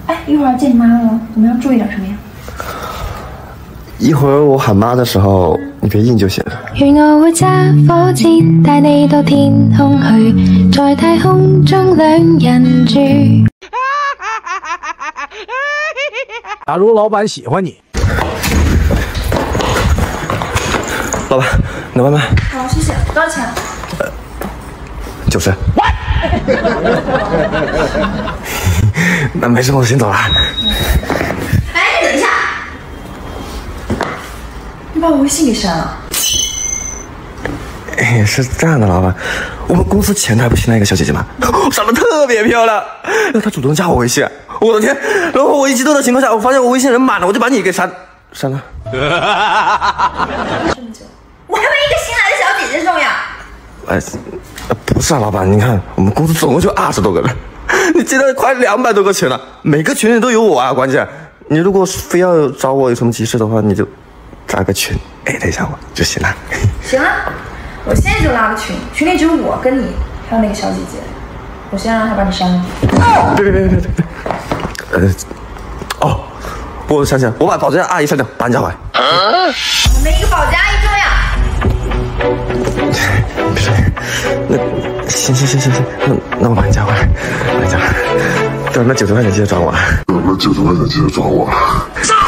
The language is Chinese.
哎，一会儿要见你妈了，我们要注意点什么呀？ 一会儿我喊妈的时候，你别应就行了。 願我會揸火箭帶你到天空去，在太空中兩人住。 假如老板喜欢你， 老板，你的外卖。 好，谢谢。多少钱 ？90。那没事，我先走了。 哎，你等一下，你把我微信给删了。 哎，是这样的，老板，我们公司前台不新来一个小姐姐吗？长得特别漂亮，她主动加我微信，我的天！然后我一激动的情况下，我发现我微信人满了，我就把你给删了。 这么久，我还没一个新来的小姐姐重要。 不是啊，老板，你看我们公司总共就20多个人，你记得快200多个群了，每个群里都有我啊。关键，你如果非要找我有什么急事的话，你就加个群艾特一下我就行了。 行啊，我现在就拉个群，群里只有我跟你，还有那个小姐姐。我先让她把你删了。 别！哦，我想起来，我把保洁阿姨删掉，把你叫回来。 我没一个保洁阿姨重要。 那行，那我把你加回来，把你加回来。对，那90块钱记得转我。 那90块钱记得转我。